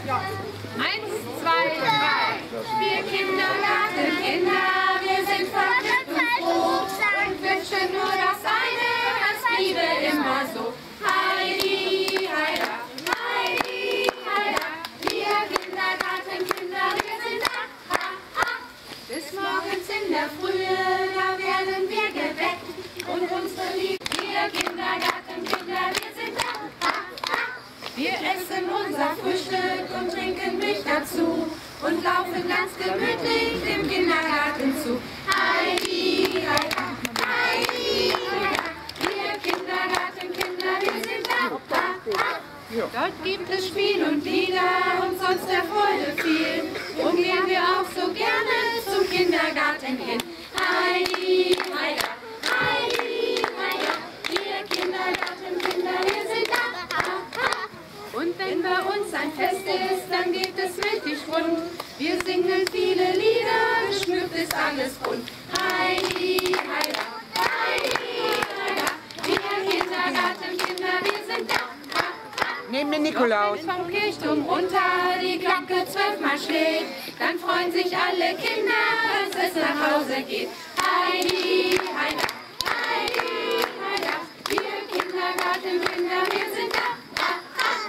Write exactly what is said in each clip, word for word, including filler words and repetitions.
Eins, zwei, drei. Wir Kindergartenkinder, wir sind verrückt und froh und wünschen nur das eine, das Liebe immer so. Heidi, heida, Heidi, heida. Wir Kindergartenkinder, wir sind da, ha, ha. Bis morgens in der Frühe, da werden wir geweckt und unsere Liebe. Wir Kindergartenkinder, wir sind da, ha, ha. Wir essen unser Frühstück und trinken Milch dazu und laufen ganz gemütlich dem Kindergarten zu. Heidi, heida, Heidi, heida. Wir Kindergartenkinder, wir sind da, ha, ha. Dort gibt es Spiel und Lieder und sonst der Freude viel. Und gehen wir auch so gerne zum Kindergarten hin. Heidi, heida, Heidi, heida. Wir Kindergartenkinder, wir sind da, ha, ha. Und wenn bei uns ein Fest ist, dann geht es richtig rund. Wir singen viele Lieder, geschmückt ist alles bunt. Heidi, heida, Heidi, heida. Wir Kindergartenkinder, wir sind da. Nehmen wir Nikolaus. Wenn vom Kirchturm runter die Glocke zwölfmal schlägt, dann freuen sich alle Kinder, als es nach Hause geht. Heidi, heida, Heidi, heida. Wir Kindergartenkinder, wir sind da, ha,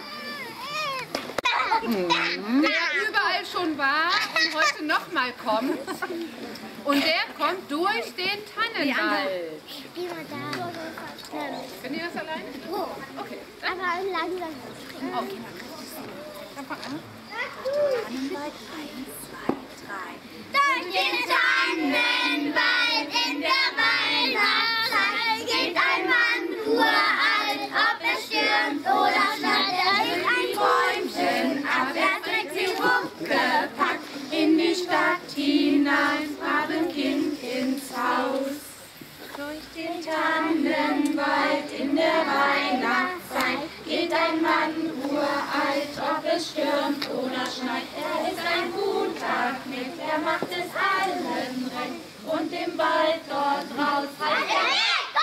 ha. Mhm. Der überall schon war und heute nochmal kommt. Und der kommt durch den Tannenwald. Wie war da? Können ihr das alleine? Okay. Aber langsam. Okay. Dann fang an. Tannenwald, eins, zwei, drei. Durch den Tannenwald in der Weihnachtszeit geht ein Mann uralt, ob es stürmt oder schneit. Er ist ein Bäumchen ab, er trägt sich hochgepackt in die Stadt hinein, fahr ein Kind ins Haus. Durch den Tannenwald in der Weihnachtszeit geht ein Mann uralt, ob es stürmt oder schneit. Er ist ein guter Knecht, er macht es allen recht und im Wald dort raus heißt er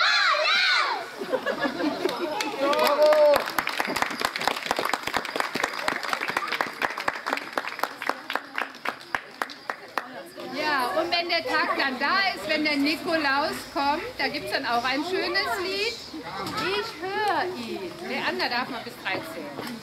Nikolaus! Ja, und wenn der Tag dann da ist, wenn der Nikolaus kommt, da gibt es dann auch ein schönes Lied. Ich höre ihn. Der andere darf mal bis drei zählen.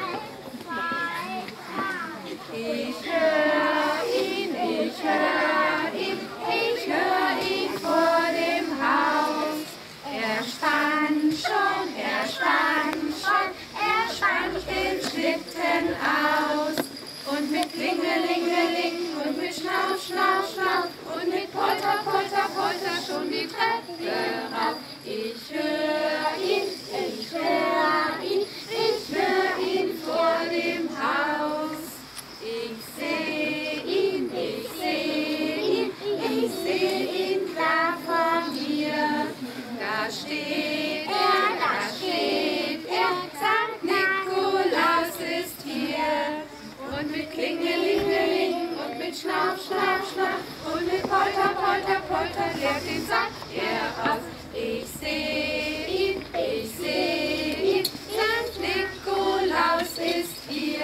Ich höre ihn, ich höre ihn, ich höre ihn vor dem Haus. Er spannt schon, er spannt schon, er spannt den Schlitten aus. Und mit Klingelingeling und mit Schnauf, Schnauf, Schnauf und mit Polter, Polter, Polter schon die Treppe rauf. Ich höre ihn, ich höre ihn, ich höre ihn vor dem Haus. Ich sehe ihn, ich sehe ihn, ich sehe ihn klar vor mir. Da steht er, da steht er, Sankt Nikolaus ist hier. Und mit Klingelingeling und mit Schnauf, Schnauf, Schnauf und mit Polter, Polter, Polter leert den Sack er aus. Ich sehe ihn, ich sehe ihn, Sankt Nikolaus ist hier.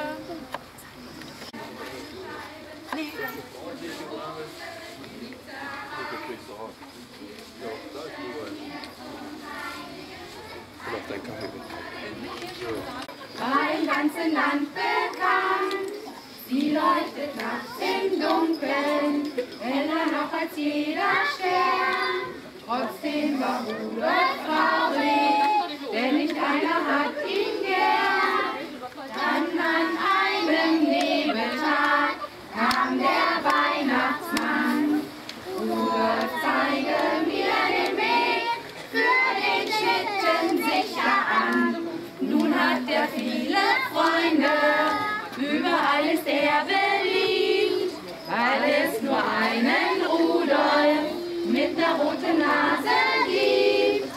War im ganzen Land bekannt, sie leuchtet nachts im Dunkeln, heller noch als jeder Stern. Trotzdem war Rudolf traurig, denn nicht einer hat ihn gern. Dann an einem Nebeltag kam der Weihnachtsmann. Rudolf, zeige mir den Weg für den Schlitten sicher an. Nun hat er viele Freunde, überall ist er beliebt, weil es nur einen Rudolf mit einer roten Nase gibt.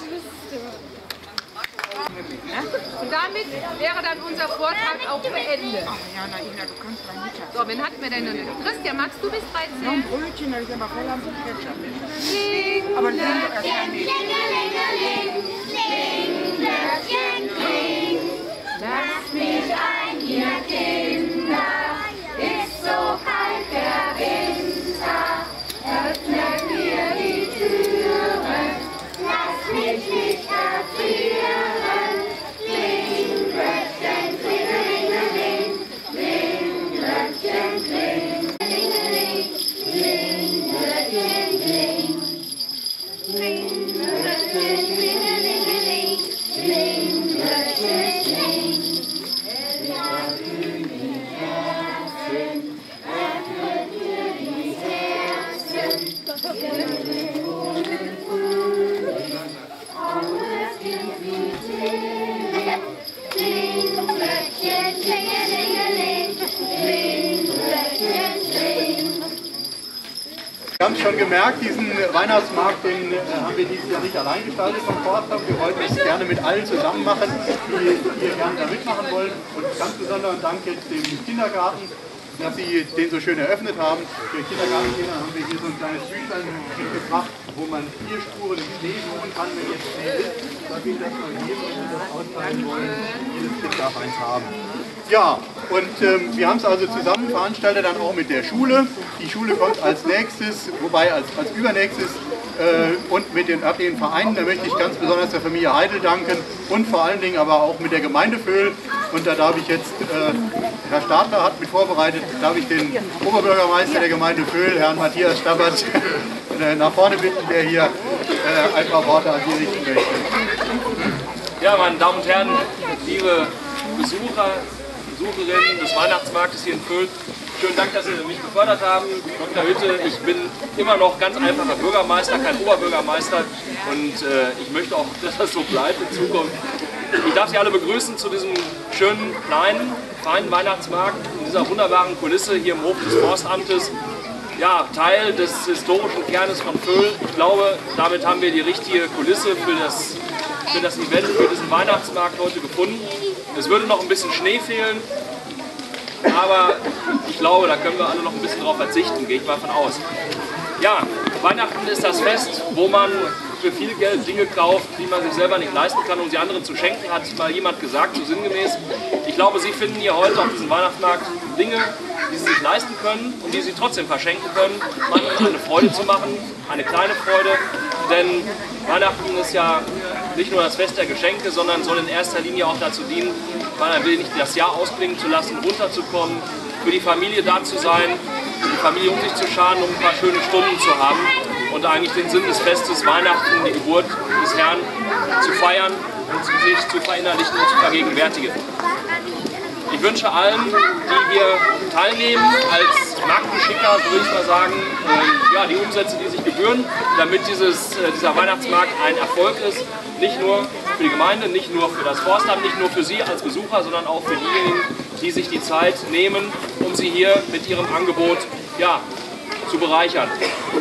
Und damit wäre dann unser Vortrag auch beendet. Ach ja, na Ina, du kannst mal Mittag. So, wen hatten wir denn noch? Christian, magst du bis dreizehn? Noch ein Brötchen, da ist aber voll am Ketchup mit. Kling, Aber sing doch erst mal nicht. Klingelingeling, kling, Glöckchen, kling. lass mich ein, ihr Kind. Wir haben schon gemerkt, diesen Weihnachtsmarkt, den äh, haben wir dieses Jahr nicht allein gestaltet vom Forstamt. Wir wollten es gerne mit allen zusammen machen, die hier gerne da mitmachen wollen. Und ganz besonderen Dank jetzt dem Kindergarten, dass Sie den so schön eröffnet haben. Für Kindergartenkinder haben wir hier so ein kleines Büchlein mitgebracht, wo man vier Spuren im Schnee suchen kann, wenn jetzt Schnee ist. Da geht das mal hier, wenn Sie das austeilen wollen. Jedes Kind darf eins haben. Ja, und ähm, wir haben es also zusammen veranstaltet, dann auch mit der Schule. Die Schule kommt als nächstes, wobei als, als übernächstes äh, und mit den örtlichen Vereinen. Da möchte ich ganz besonders der Familie Heidel danken und vor allen Dingen aber auch mit der Gemeinde Vöhl. Und da darf ich jetzt, äh, Herr Stadler hat mit vorbereitet, darf ich den Oberbürgermeister der Gemeinde Vöhl, Herrn Matthias Stabbert, nach vorne bitten, der hier äh, ein paar Worte an Sie richten möchte. Ja, meine Damen und Herren, liebe Besucher, Besucherinnen des Weihnachtsmarktes hier in Vöhl, schönen Dank, dass Sie mich gefördert haben. Doktor Hütte, ich bin immer noch ganz einfacher Bürgermeister, kein Oberbürgermeister und äh, ich möchte auch, dass das so bleibt in Zukunft. Ich darf Sie alle begrüßen zu diesem schönen, kleinen, feinen Weihnachtsmarkt in dieser wunderbaren Kulisse hier im Hof des Forstamtes. Ja, Teil des historischen Kernes von Vöhl. Ich glaube, damit haben wir die richtige Kulisse für das, für das Event, für diesen Weihnachtsmarkt heute gefunden. Es würde noch ein bisschen Schnee fehlen, aber ich glaube, da können wir alle noch ein bisschen drauf verzichten, gehe ich mal von aus. Ja, Weihnachten ist das Fest, wo man für viel Geld Dinge kauft, die man sich selber nicht leisten kann, um sie anderen zu schenken, hat mal jemand gesagt, so sinngemäß. Ich glaube, Sie finden hier heute auf diesem Weihnachtsmarkt Dinge, die Sie sich leisten können und die Sie trotzdem verschenken können, um anderen eine Freude zu machen, eine kleine Freude, denn Weihnachten ist ja nicht nur das Fest der Geschenke, sondern soll in erster Linie auch dazu dienen, mal ein wenig das Jahr ausklingen zu lassen, runterzukommen, für die Familie da zu sein, die Familie um sich zu scharen, um ein paar schöne Stunden zu haben und eigentlich den Sinn des Festes Weihnachten, die Geburt des Herrn, zu feiern und sich zu verinnerlichen und zu vergegenwärtigen. Ich wünsche allen, die hier teilnehmen, als Marktgeschicker, so will ich mal sagen, äh, ja, die Umsätze, die sich gebühren, damit dieses, äh, dieser Weihnachtsmarkt ein Erfolg ist. Nicht nur für die Gemeinde, nicht nur für das Forstamt, nicht nur für Sie als Besucher, sondern auch für diejenigen, die sich die Zeit nehmen, um Sie hier mit Ihrem Angebot ja, zu bereichern.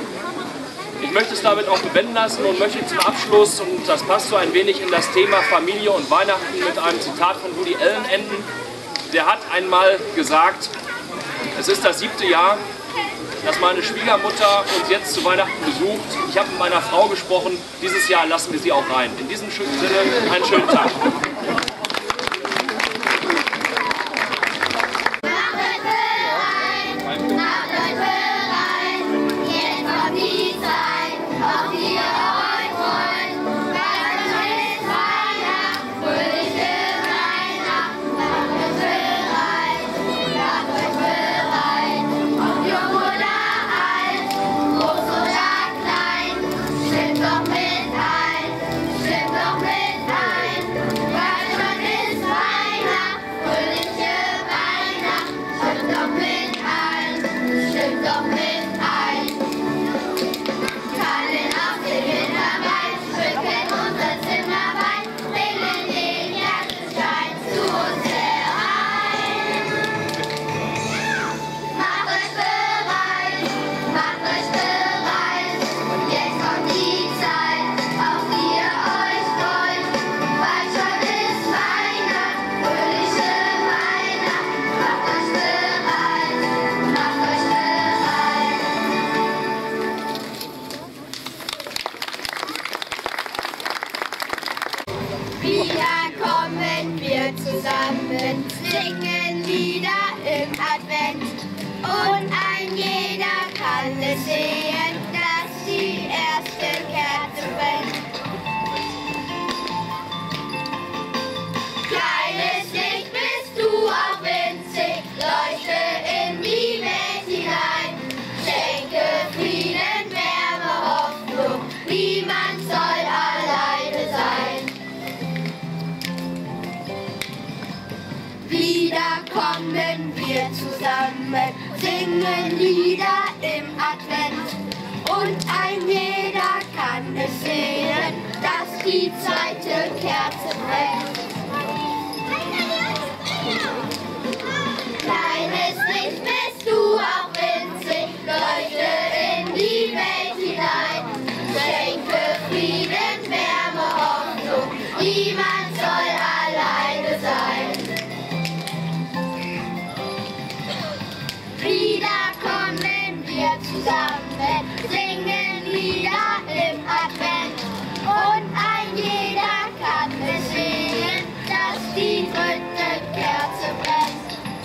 Ich möchte es damit auch bewenden lassen und möchte zum Abschluss, und das passt so ein wenig in das Thema Familie und Weihnachten, mit einem Zitat von Woody Allen enden. Der hat einmal gesagt, es ist das siebte Jahr, dass meine Schwiegermutter uns jetzt zu Weihnachten besucht. Ich habe mit meiner Frau gesprochen, dieses Jahr lassen wir sie auch rein. In diesem schönen Sinne, einen schönen Tag. Wieder kommen wir zusammen, singen Lieder im Advent. Und ein jeder kann es sehen, dass die erste Kerze brennt. Kleines Licht bist du auch winzig, leuchte in die Welt hinein. Schenke Frieden, Wärme, Hoffnung, niemand soll alleine sein. Wieder kommen wir zusammen, singen Lieder im Advent. Und ein jeder kann es sehen, dass die zweite Kerze brennt. Kleines Licht bist du auch winzig, leuchte in die Welt hinein. Schenke Frieden, Wärme, Hoffnung, niemand soll alleine sein. Wieder kommen wir zusammen, singen Lieder im Advent. Und ein jeder kann es sehen, dass die dritte Kerze brennt.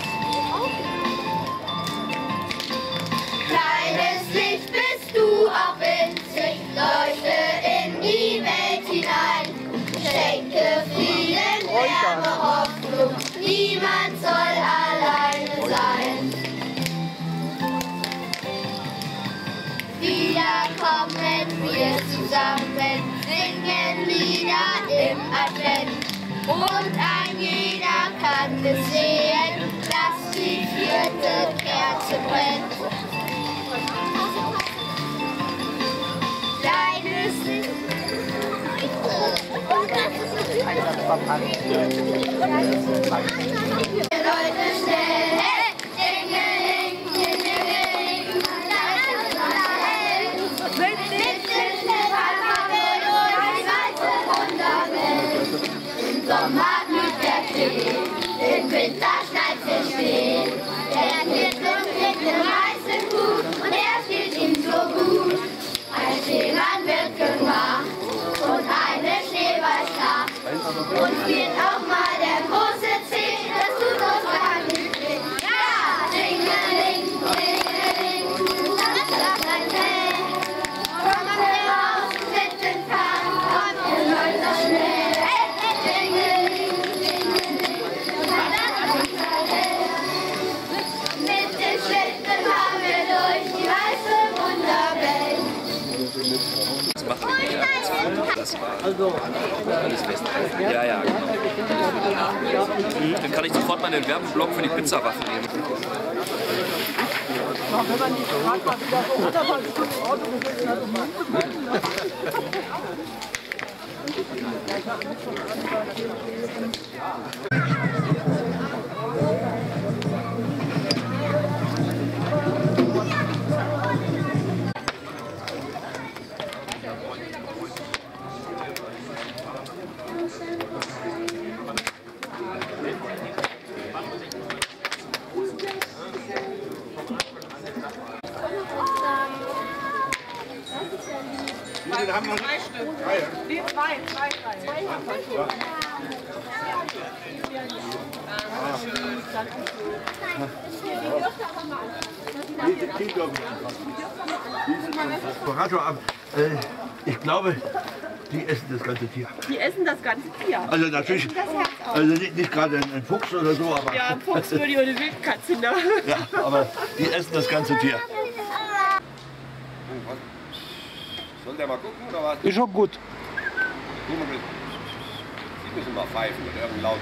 Kleines Licht bist du auch winzig, leuchte in die Welt hinein. Schenke Frieden, Wärme, Hoffnung, niemand soll alleine sein. Wieder kommen wir zusammen, singen Lieder im Advent. Und ein jeder kann es sehen, dass die vierte Kerze brennt. Kleines Licht. Leute, schnell, Dingeling, Dingeling, mit dem Schnellfall haben wir durch die weite Wunderwelt. Im Sommer blüht der Tee, im Winter schneit der Schnee. Er wird und kriegt den meisten gut und er steht ihm so gut. Ein Schneemann wird gemacht und eine Schneeballschlacht. Und geht auch mal der große Zeh, das tut uns gar nicht weh. Ja, Dingeling, Dingeling, das ist ein Hey. Kommt wir raus mit den Kahn, kommt ihr Leute schnell. Dingeling, Dingeling, das ist ein Hey. Mit den Schlitten fahren wir durch die weiße Wunderwelt. Das machen wir nicht. Das war alles fest. Ja, ja, genau. Dann kann ich sofort meinen Werbeblock für die Pizzawaffen nehmen. Wir haben noch drei Stück. Nee, zwei, zwei, drei. Operator ab. Äh, ich glaube, die essen das ganze Tier. Die essen das ganze Tier. Also natürlich, also nicht, nicht gerade ein, ein Fuchs oder so, aber... Ja, ein Fuchs würde ich ohne Wildkatze, ne? Ja, aber die essen das ganze Tier. Soll der mal gucken oder was? Ist schon gut. Sie müssen mal pfeifen mit irgendeinem Laut.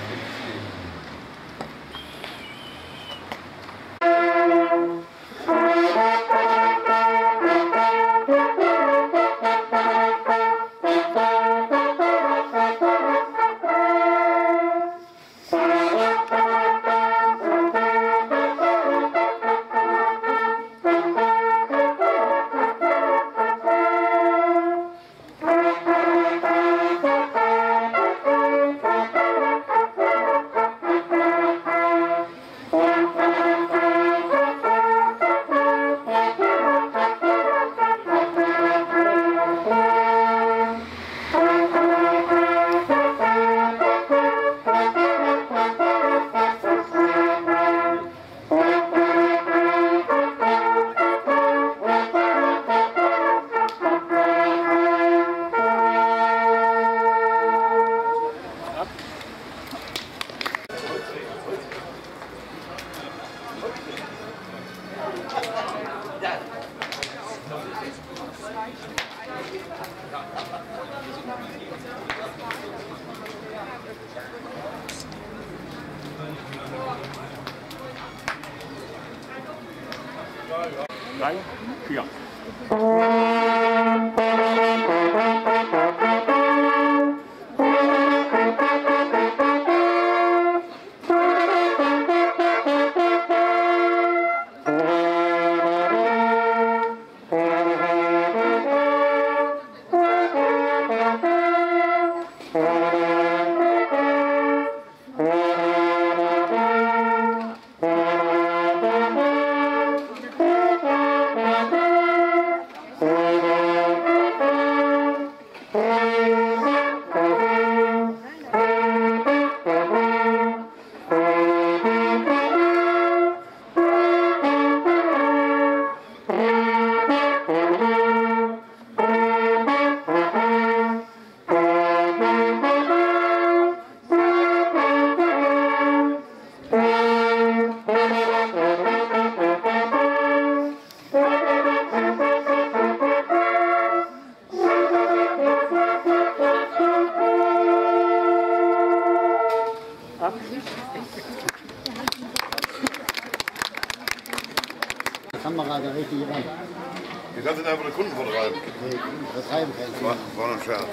Drei, vier. Kamera da richtig rein. Die ganze Zeit einfach eine Kunden vortreiben. Nee, das treiben kann ich War, war nur ein Scherz.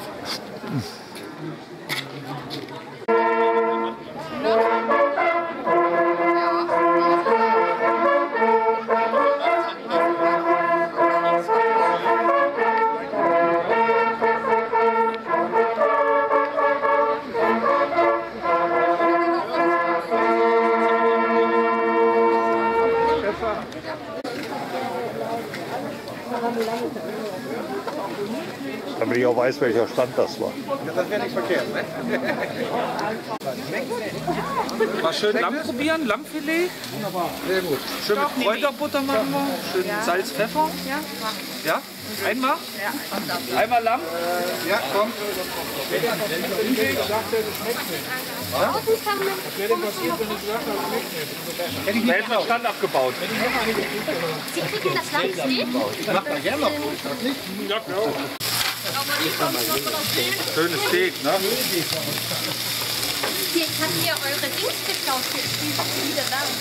Damit ich auch weiß, welcher Stand das war. Das wäre nicht verkehrt, ne? Mal schön Lamm probieren, Lammfilet. Wunderbar. Sehr gut. Schön mit Kräuterbutter machen wir. Schön Ja. Salz, Pfeffer. Ja, Ja? Einmal? ja. Einmal Lamm? Ja, komm. Da hätten wir Stand abgebaut. Sie kriegen das Lammsteak? Ich mach da gerne noch ruhig, das nicht? Ja, klar. Schönes Steak, ne? Hier, ich habe hier eure Dings geklaut. Hier ist wieder da.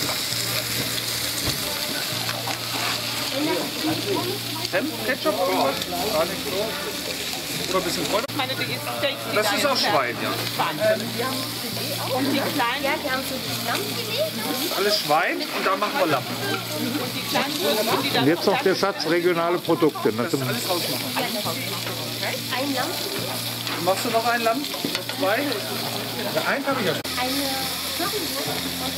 Senf, Ketchup, irgendwas? Gar nicht. Oder ein bisschen Kräuter? Meine Dinge ist Steak. Das ist auch Schwein, ja. Und die kleinen, Ja, die haben so die Lammfilet. Das ist alles Schwein und da machen wir Lamm. und die kleinen Würstchen, die dann Und jetzt noch der Satz regionale Produkte. Ne? Das ist alles rausmachen. Ein Lammfilet. Machst du noch ein Lamm? Zwei? Ja, eins habe ich ja. Eine Currywurst.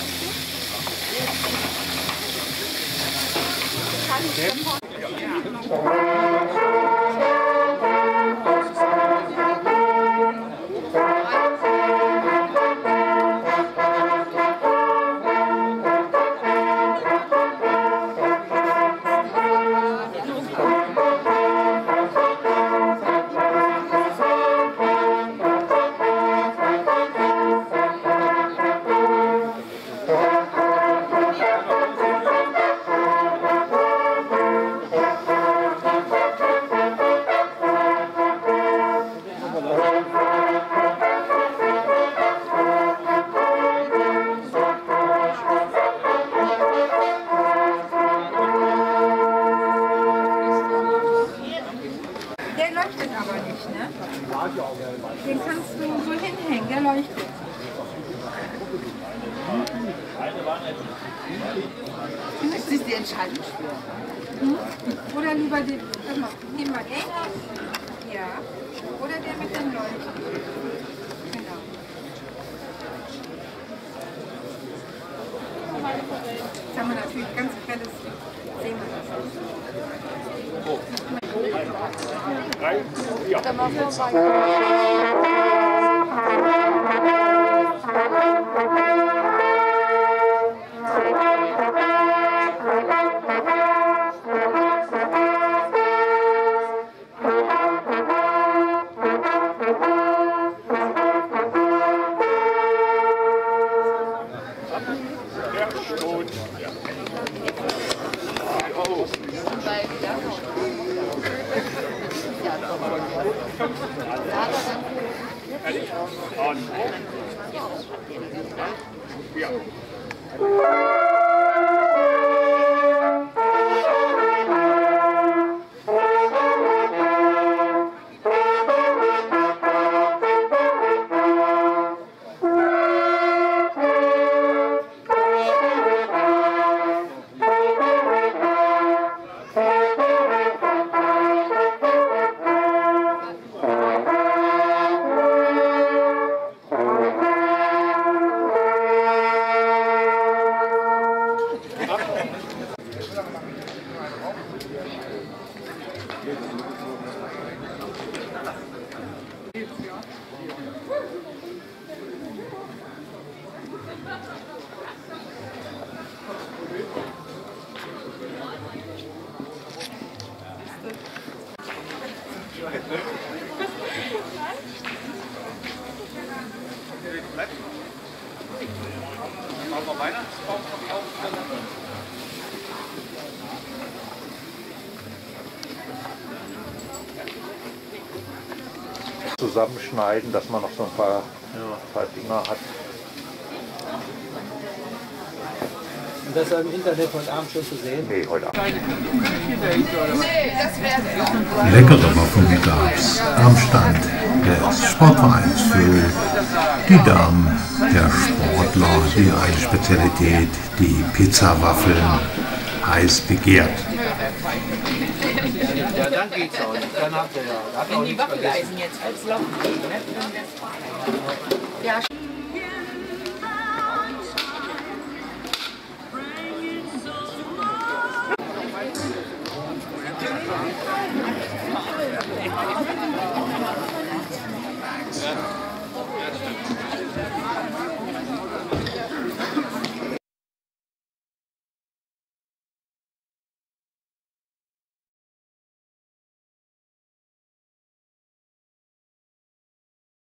Der leuchtet aber nicht, ne? Den kannst du so hinhängen, der leuchtet. Findest du die Entscheidung schwer? Hm? Oder lieber den, warte mal, nehmen wir den? Ja. Oder der mit dem Leuchten? Genau. Jetzt haben wir natürlich ganz grelles, sehen wir das nicht. zusammenschneiden, dass man noch so ein paar, ja, paar Dinger hat. Und das ist im Internet heute Abend schon zu sehen? Nee, heute Abend. Leckere Waffeln gab's am Stand des Sportvereins für die Damen der Sportler, die eine Spezialität, die Pizzawaffeln, heiß begehrt. Ja, dann geht's auch. Dann habt ihr ja. Wenn die Waffeleisen jetzt als Locken gehen, ne? Dann wär's fein. Ja.